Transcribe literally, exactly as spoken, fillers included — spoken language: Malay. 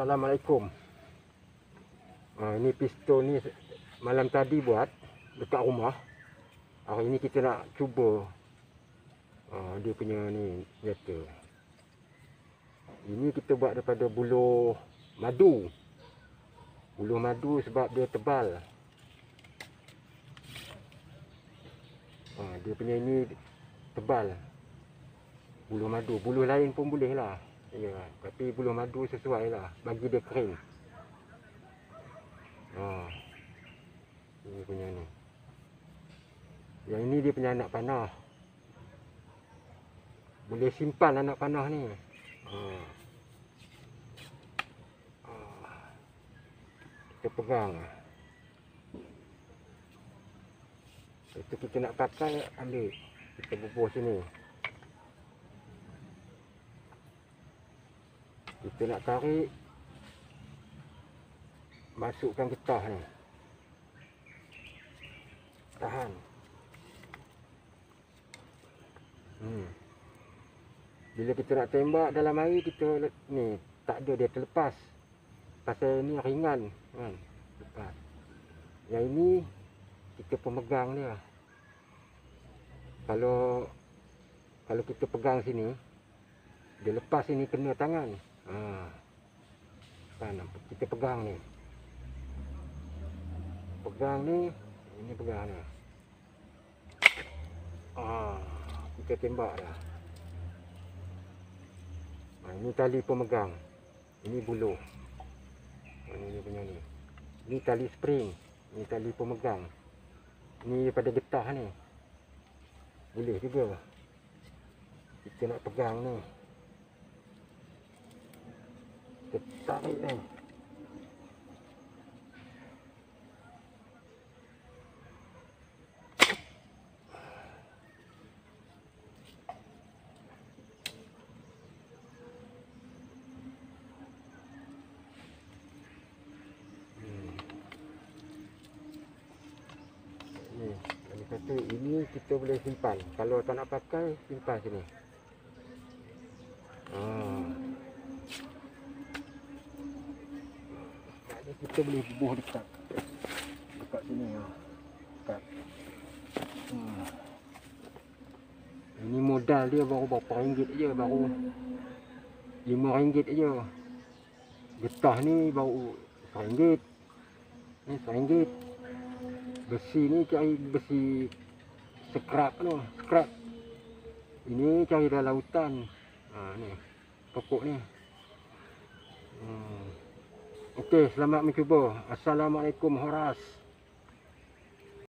Assalamualaikum. Ha, ini piston ni malam tadi buat dekat rumah. Hari ini kita nak cuba ha, dia punya ni nyata. Ini kita buat daripada buluh madu. Buluh madu sebab dia tebal. Ha, dia punya ini tebal. Buluh madu, buluh lain pun boleh lah. Ya, tapi buluh madu sesuai lah bagi dia kering. Ha, ini punya ni. Yang ini dia punya anak panah. Boleh simpan anak panah ni. Ha. Ha. Kita pegang. Itu kita nak pakai, ambil. Kita bubuh sini. Kita nak tarik, masukkan getah ni. Tahan. Hmm. Bila kita nak tembak dalam air, kita ni tak ada, dia terlepas. Pasal ni ringan kan. Lepas. Yang ini kita pemegang dia. Kalau kalau kita pegang sini, dia lepas sini kena tangan. Ha. Kan, kita pegang ni. Pegang ni, ini pegang ni. Ah, kita tembak dah. Ha, ini tali pemegang. Ini buluh. Ha, ini punya ni. Ini tali spring. Ini tali pemegang. Ini daripada getah ni. Boleh juga. Kita nak pegang ni. Kita tarik ni. Satu ini kita boleh simpan. Kalau tak nak pakai, simpan sini. Ah. Jadi kita boleh bubuh dekat dekat sini ya. Dekat. Hmm. Ini modal dia baru berapa ringgit aja, baru lima ringgit aja. Getah ni baru seringgit. Ni seringgit. Besi ni cari besi scrap tu, scrap. Ini cari dalam lautan. Ha ni. Pokok ni. Hmm. Okey, selamat mencuba. Assalamualaikum Horas.